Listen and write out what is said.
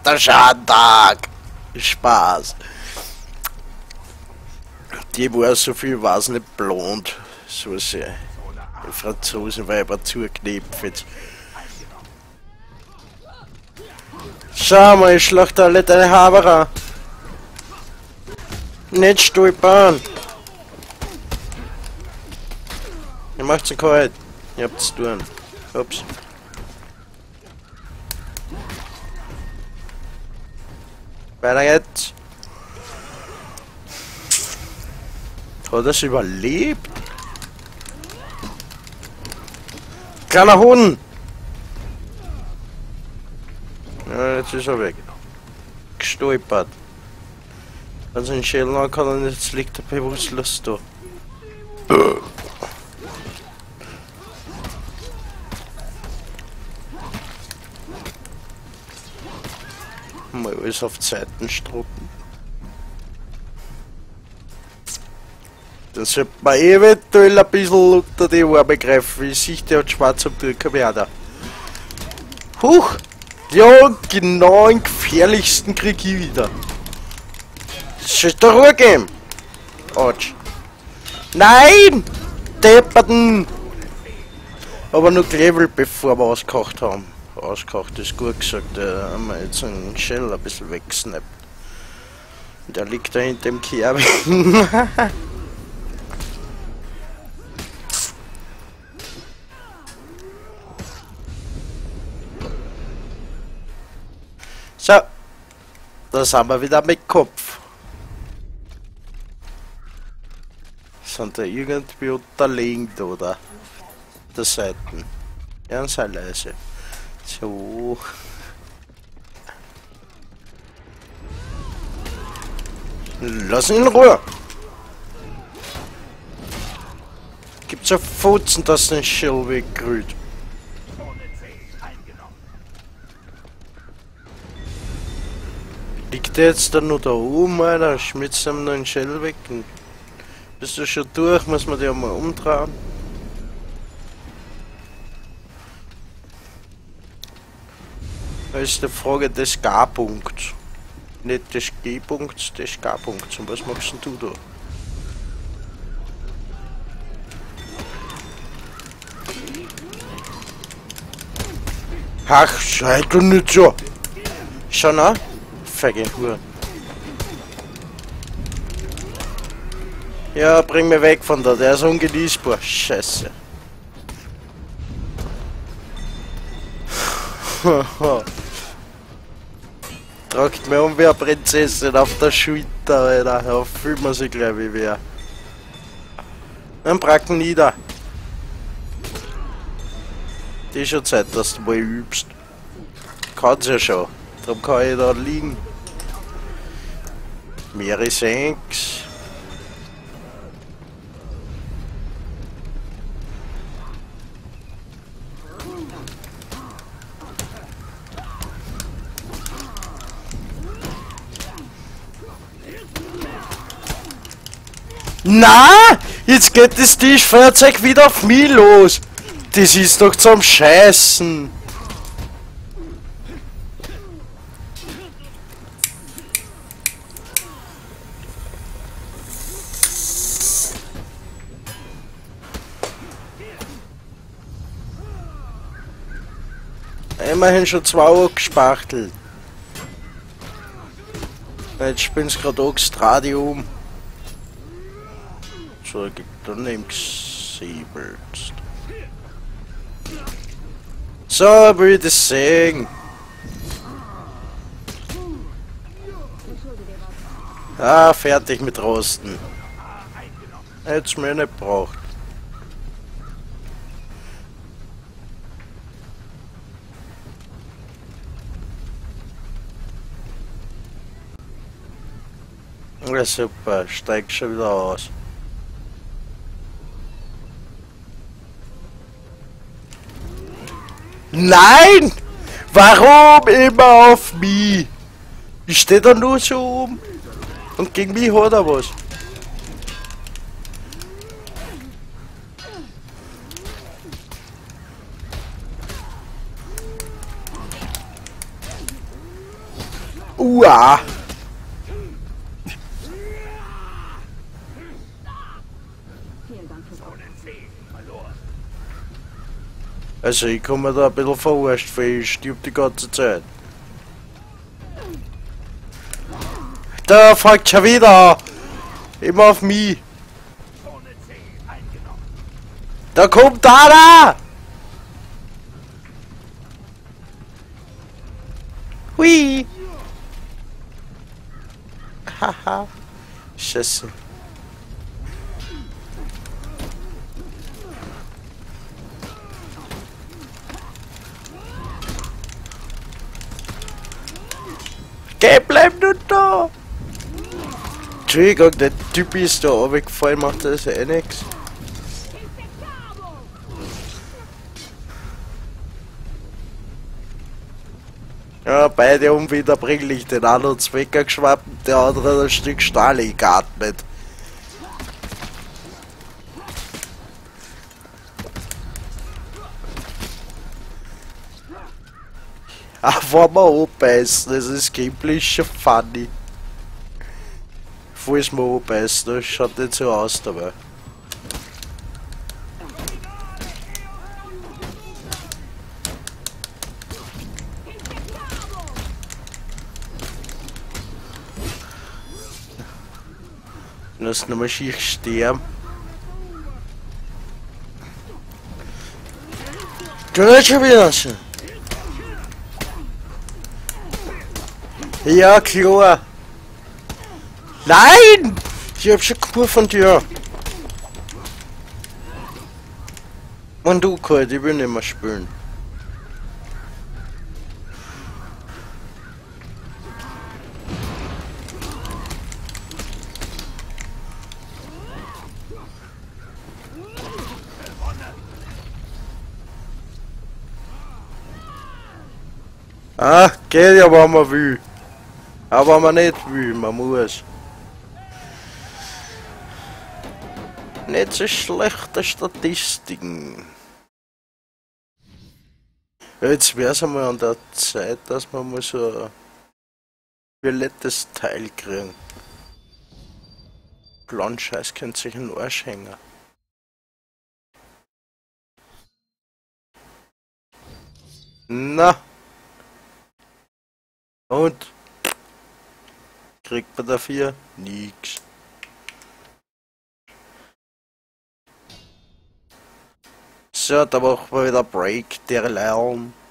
Vaterschadtag! Spaß. Die war so viel, weiß nicht, blond. So sehr. Die Franzosenweiber zugeknepft. Schau mal, ich schlacht alle deine Haberer. Nicht stolpern. Ihr macht's so kalt. Ihr habt's zu tun. Ups. Weiter geht's. Hat er es überlebt? Kleiner Hund! Ja, jetzt ist er weg. Gestolpert. Also in Schädel kann er nicht, jetzt liegt er bewusstlos da. Mal alles auf Zeiten struppen. Das sollte man eventuell ein bisschen unter die Arme greifen, wie sich der hat schwarz am Türker werden. Huch! Ja, genau den gefährlichsten krieg ich wieder. Soll ich da Ruhe geben? Autsch. Nein! Depperten! Aber nur gelevelt, bevor wir ausgekocht haben. Ausgekocht ist gut gesagt, da haben wir jetzt einen Shell ein bisschen weggesnappt. Der liegt da hinter dem Kerl. So, da sind wir wieder mit Kopf. Sind da irgendwie unterlegt, oder? Der Seiten. Ja, sei leise. So. Lass ihn in Ruhe. Gibt's ein Futzen, das den Schild weggrüht. Liegt der jetzt da nur da oben, Alter? Schmitzt ihm noch einen Shell weg. Bist du schon durch? Muss man dir mal umdrehen? Da ist die Frage des G-Punkts. Nicht des G-Punkts, des G-Punkts. Und was machst denn du da? Ach, schei du nicht so! Schau nach! Vergehen Hure. Ja, bring mich weg von da, der ist ungenießbar. Scheiße. Tragt mir um wie eine Prinzessin auf der Schulter, Alter. Ja, fühlt man sich gleich wie wer. Dann bracken nieder. Die ist schon Zeit, dass du mal übst. Kann's ja schon. Darum kann ich da liegen. Mary Sanks. Na, jetzt geht das Tischfeuerzeug wieder auf mich los. Das ist doch zum Scheißen. Immerhin schon 2 Uhr gespachtelt. Jetzt spinn's gerade Oxtradium. So, gibt dann Säbel. So, will ich das sehen. Ah, fertig mit Rosten. Hätt's mir nicht braucht. Ja, super, steigt schon wieder aus. Nein! Warum immer auf mich? Ich stehe da nur so oben. Und gegen mich hat er was. Uah! Also ich komme mir da ein bisschen verarscht, weil ich stirb die ganze Zeit. Der folgt schon wieder! Immer auf mich! Da kommt da! Hui! Haha! Scheiße. Geh, bleib nur da! Entschuldigung, der Typ ist da runtergefallen, macht das eh nix. Ja, beide unwiederbringlich. Den einen hat's weggeschwappt, der andere hat ein Stück Stahl geatmet. Einfach mal anbeißen, das ist Gameplay schon funny. Falls man anbeißen, das schaut nicht so aus dabei. Lass nochmal schier sterben. Du nicht schon wieder schon. Ja, klar. Nein! Ich hab schon Kur von dir. Und du, Kurt, ich will nicht mehr spielen. Ah, geht ja, wenn man will. Aber wenn man nicht will, man muss. Nicht so schlechte Statistiken. Ja, jetzt wär's einmal an der Zeit, dass wir mal so ein violettes Teil kriegen. Blondscheiß könnte sich in den Arsch hängen. Na. Und? Kriegt man dafür? Nix. So, da machen wir wieder Break der Lärm.